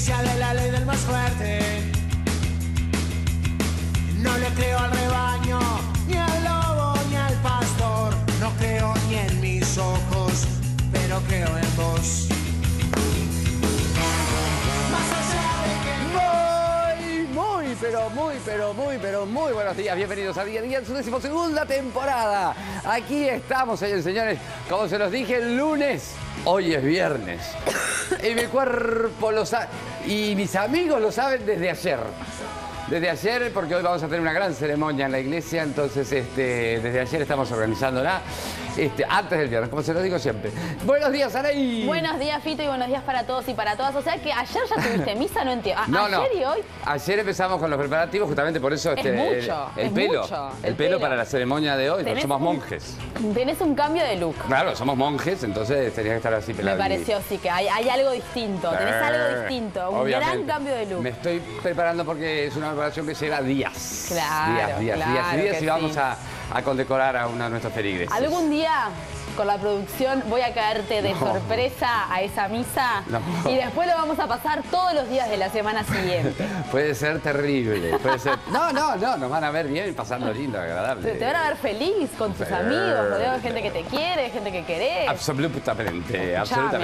justicia de la ley del más fuerte. No le creo al rebaño, ni al lobo, ni al pastor. No creo ni en mis ojos, pero creo en vos. Muy buenos días, bienvenidos a Día a Día en su 12ª temporada. Aquí estamos, señores y señores, como se los dije el lunes, hoy es viernes. Y mi cuerpo lo sabe, y mis amigos lo saben desde ayer. Desde ayer, porque hoy vamos a tener una gran ceremonia en la iglesia, entonces desde ayer estamos organizándola. Antes del viernes, como se lo digo siempre. Buenos días, Anaí. Buenos días, Fito, y buenos días para todos y para todas. O sea que ayer ya tuviste misa, no entiendo. No, ayer y hoy. Ayer empezamos con los preparativos, justamente por eso el pelo para la ceremonia de hoy. Somos monjes. Tenés un cambio de look. Claro, somos monjes, entonces tenía que estar así pelado. Me pareció, sí, que hay algo distinto. Tenés algo distinto, un gran cambio de look. Me estoy preparando porque es una preparación que lleva días. Claro, días y vamos a condecorar a uno de nuestros feligreses. ¿Algún día con la producción voy a caerte de sorpresa a esa misa? No. Y después lo vamos a pasar todos los días de la semana siguiente. Puede ser terrible, puede ser... No, nos van a ver bien, pasando lindo, agradable. Te van a ver feliz con tus amigos, rodeado de gente que te quiere, gente que querés. Absolutamente.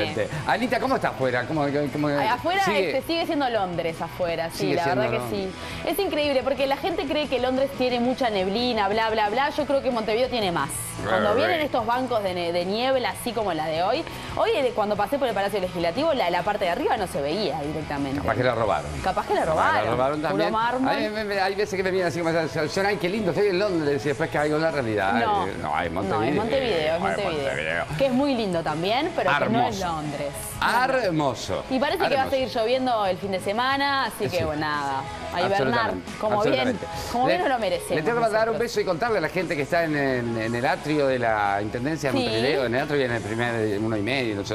Anita, ¿cómo está afuera? Afuera sigue siendo Londres afuera, sí, la verdad que sí. Es increíble porque la gente cree que Londres tiene mucha neblina, bla, bla, bla. Yo creo que Montevideo tiene más. Cuando vienen estos bancos de niebla, así como la de hoy, cuando pasé por el Palacio Legislativo, la parte de arriba no se veía directamente. Capaz que la robaron. La robaron también. Puro mármol. Hay veces que me vienen así como esa, ay, qué lindo, estoy en Londres, y después caigo en la realidad. No, es Montevideo. Que es muy lindo también, pero que no es Londres. Hermoso. Y parece que va a seguir lloviendo el fin de semana, así que bueno, nada. A hibernar, como bien nos lo merecemos. Le tengo que mandar un beso y contarle a la gente que está en el atrio de la Intendencia de Montevideo, en el atrio y en el primer 1,5, no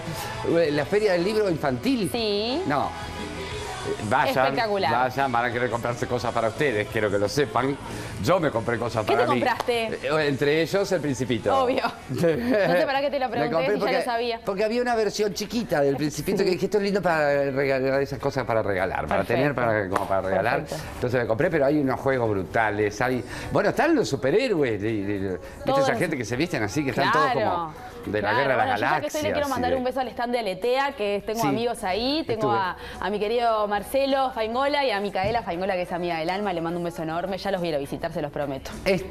sé, la feria del libro infantil. Sí. No. Espectacular. Vayan, van a querer comprarse cosas para ustedes, quiero que lo sepan. Yo me compré cosas para mí. ¿Qué te compraste? Entre ellos, El Principito. Obvio. No sé para qué te lo pregunté, si ya lo sabía. Porque había una versión chiquita del Principito que dije, esto es lindo para regalar, esas cosas para regalar, para tener como para regalar. Perfecto. Entonces me compré, pero hay unos juegos brutales. Bueno, están los superhéroes. ¿Viste esa gente que se visten así, que están todos como de la guerra de las galaxias? Yo le quiero mandar un beso al stand de Aletea, que tengo amigos ahí. Tengo a mi querido Marcelo Faingola y a Micaela Faingola, que es amiga del alma. Le mando un beso enorme. Ya los voy a ir a visitar, se los prometo.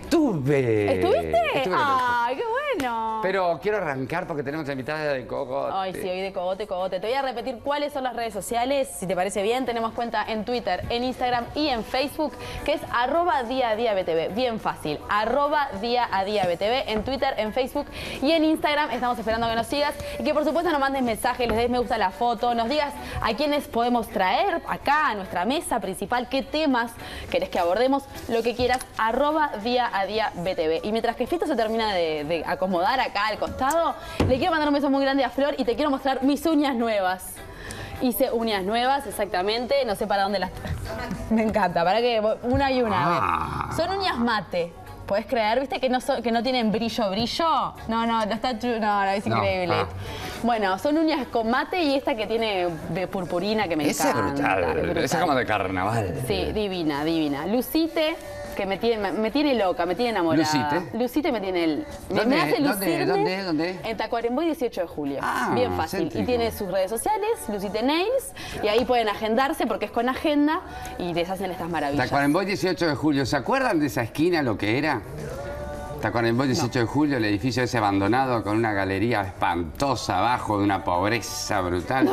Estuve. ¿Estuviste? ¡Ay, qué bueno! Pero quiero arrancar porque tenemos la invitada de Cogote. Ay, sí, hoy de Cogote. Te voy a repetir cuáles son las redes sociales. Si te parece bien, tenemos cuenta en Twitter, en Instagram y en Facebook, que es @diaadiabtv. Bien fácil. @diaadiabtv en Twitter, en Facebook y en Instagram. Estamos esperando que nos sigas y que por supuesto nos mandes mensajes, les des me gusta a la foto, nos digas a quiénes podemos traer acá a nuestra mesa principal, qué temas querés que abordemos, lo que quieras, @diaadiabtv. Y mientras que Fito se termina de acomodar acá al costado, le quiero mandar un beso muy grande a Flor y te quiero mostrar mis uñas nuevas. Hice uñas nuevas, exactamente, no sé para dónde las... Me encanta, para que una y una. A ver. Son uñas mate. ¿Podés creer? ¿Viste que no tienen brillo? No, es increíble. Bueno, son uñas con mate y esta que tiene de purpurina que me encanta. Esa es brutal. Esa es como de carnaval. Sí, divina. Lucite, que me tiene loca, me tiene enamorada. Lucite me tiene... Me hace lucirme. ¿Dónde? En Tacuarembó 18 de julio. Bien fácil. Céntrico. Y tiene sus redes sociales, Lucite Nails, y ahí pueden agendarse porque es con agenda y les hacen estas maravillas. Tacuarembó 18 de julio. ¿Se acuerdan de esa esquina lo que era? Tacuarembó 18 de julio, el edificio ese abandonado con una galería espantosa abajo de una pobreza brutal.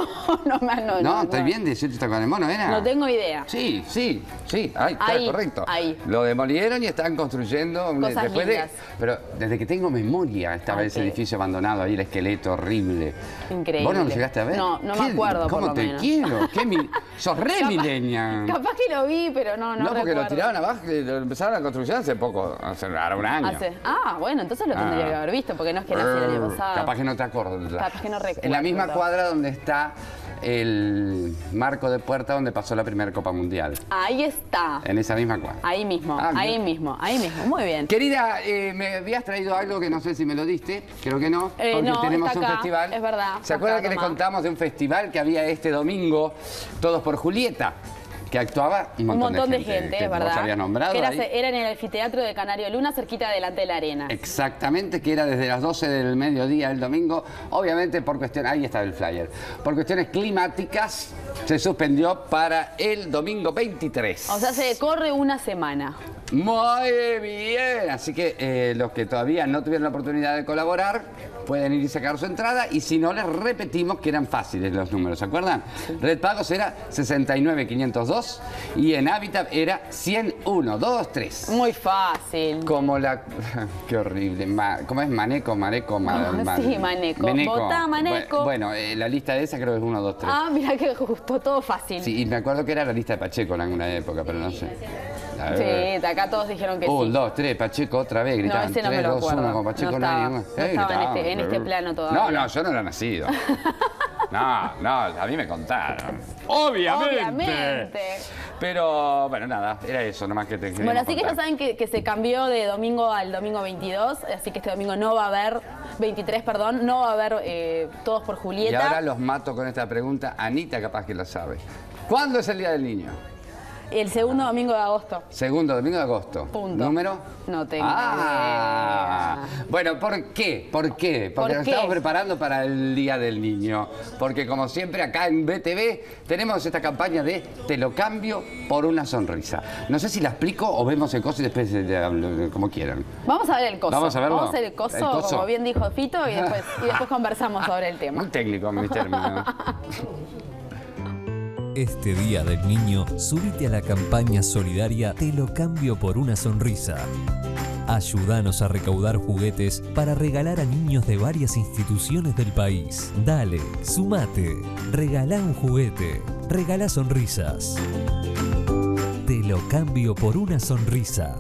No, ¿estoy bien? 18 de Tacuarembó, ¿no era? No tengo idea. Sí. Ahí, está correcto. Ahí. Lo demolieron y están construyendo. Cosas lindas. Pero desde que tengo memoria estaba ese edificio abandonado ahí, el esqueleto horrible. Increíble. ¿Vos no lo llegaste a ver? No me acuerdo, por lo menos. ¿Cómo te quiero? Sos re millennial. Capaz que lo vi, pero no No, porque recuerdo. lo tiraron abajo, lo empezaron la construcción hace poco, hace un año. Bueno, entonces lo tendría que haber visto, porque no es que nací el año pasado. Capaz que no te acuerdas. Capaz que no recuerdo. En la misma cuadra donde está el marco de puerta donde pasó la primera Copa Mundial. Ahí está. En esa misma cuadra. Ahí mismo, ahí mismo. Muy bien. Querida, me habías traído algo que no sé si me lo diste, creo que no, porque no, tenemos está un acá, festival. es verdad. ¿Se acuerdan que Toma. les contamos de un festival que había este domingo, Todos por Julieta? Que actuaba un montón de gente, es verdad. Vos habías nombrado. Que ahí. era en el anfiteatro de Canario Luna, cerquita delante de la arena. Exactamente, que era desde las 12 del mediodía el domingo. Obviamente por cuestiones, ahí está el flyer, por cuestiones climáticas se suspendió para el domingo 23. O sea, se corre una semana. Muy bien, así que los que todavía no tuvieron la oportunidad de colaborar pueden ir y sacar su entrada, y si no, les repetimos que eran fáciles los números, ¿se acuerdan? Sí. Red Pagos era 69.502 y en Hábitat era 101.23. Muy fácil. Como la... Qué horrible. ¿Cómo es? Maneco. Sí, Maneco. Votá, Maneco. Bueno, la lista de esa creo que es 1, 2, 3. Ah, mira que justo, todo fácil. Sí, y me acuerdo que era la lista de Pacheco en alguna época, pero no sé. Sí, acá todos dijeron que sí. 1, 2, 3, Pacheco otra vez, gritaban. No, ese no me 3, lo 2, acuerdo. 1, con Pacheco no estaba en este plano todavía. No, yo no era nacido. No, a mí me contaron. Obviamente. Pero, bueno, nada, era eso, nomás que te quería Bueno, así contar. que ya saben que se cambió de domingo al domingo 22, así que este domingo no va a haber, 23, perdón, no va a haber Todos por Julieta. Y ahora los mato con esta pregunta. Anita capaz que lo sabe. ¿Cuándo es el Día del Niño? El segundo domingo de agosto. Segundo domingo de agosto. Punto. ¿Número? No tengo idea. Bueno, ¿por qué? Porque nos estamos preparando para el Día del Niño. Porque como siempre acá en BTV tenemos esta campaña de Te lo cambio por una sonrisa. No sé si la explico o vemos el coso y después como quieran. Vamos a ver el coso. Vamos a verlo. Vamos a ver el coso, como bien dijo Fito, y después conversamos sobre el tema. Muy técnico mi término. Este Día del Niño, subite a la campaña solidaria Te lo cambio por una sonrisa. Ayúdanos a recaudar juguetes para regalar a niños de varias instituciones del país. Dale, sumate, regalá un juguete, regalá sonrisas. Te lo cambio por una sonrisa.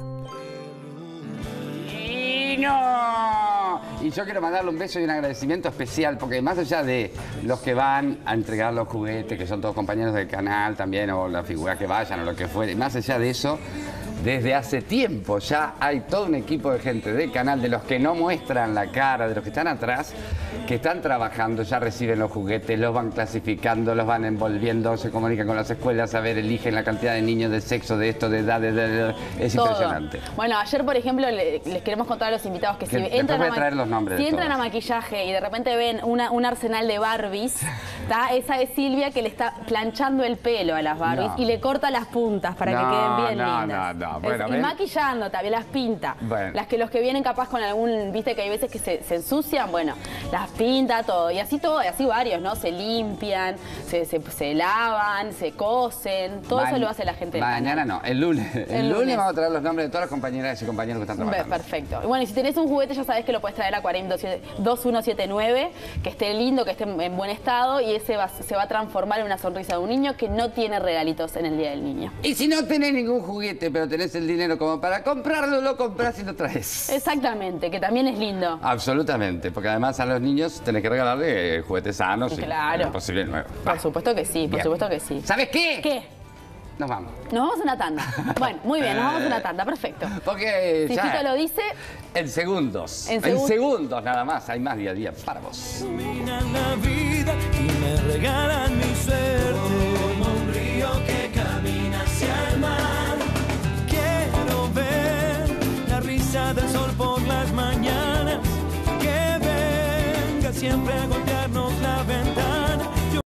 Y yo quiero mandarle un beso y un agradecimiento especial, porque más allá de los que van a entregar los juguetes, que son todos compañeros del canal también, o las figuras que vayan, o lo que fuere, más allá de eso, desde hace tiempo ya hay todo un equipo de gente del canal, de los que no muestran la cara, de los que están atrás, que están trabajando, ya reciben los juguetes, los van clasificando, los van envolviendo, se comunican con las escuelas, a ver, eligen la cantidad de niños, de sexo, de esto, de edad, es todo impresionante. Bueno, ayer, por ejemplo, les queremos contar a los invitados que si entran, a maquillaje y de repente ven un arsenal de Barbies, esa es Silvia que le está planchando el pelo a las Barbies y le corta las puntas para que queden bien lindas. Bueno, y maquillando también, las pinta. Bueno. Los que vienen capaz con algún, viste que hay veces que se ensucian, bueno, las pinta todo. Y así varios, ¿no? Se limpian, se lavan, se cosen, todo eso lo hace la gente del mañana canal. No, el lunes. El lunes vamos a traer los nombres de todas las compañeras y compañeros que están trabajando. Perfecto. Bueno, y si tenés un juguete ya sabés que lo puedes traer a 2179, que esté lindo, que esté en buen estado, y ese se va a transformar en una sonrisa de un niño que no tiene regalitos en el Día del Niño. Y si no tenés ningún juguete, pero tenés el dinero como para comprarlo, lo compras y lo traes. Exactamente, que también es lindo. Absolutamente, porque además a los niños tenés que regalarle juguetes sanos claro. y posible nuevo. Por supuesto que sí, por supuesto que sí. ¿Sabes qué? ¿Qué? Nos vamos. Nos vamos a una tanda. Bueno, muy bien, nos vamos a una tanda, perfecto. Porque si Fito lo dice... En segundos. En segundos nada más, hay más día a día para vos. Iluminan la vida y me regalan mi suerte. Como un río que camina hacia el mar. Quiero ver la risa del sol por las mañanas. Que venga siempre a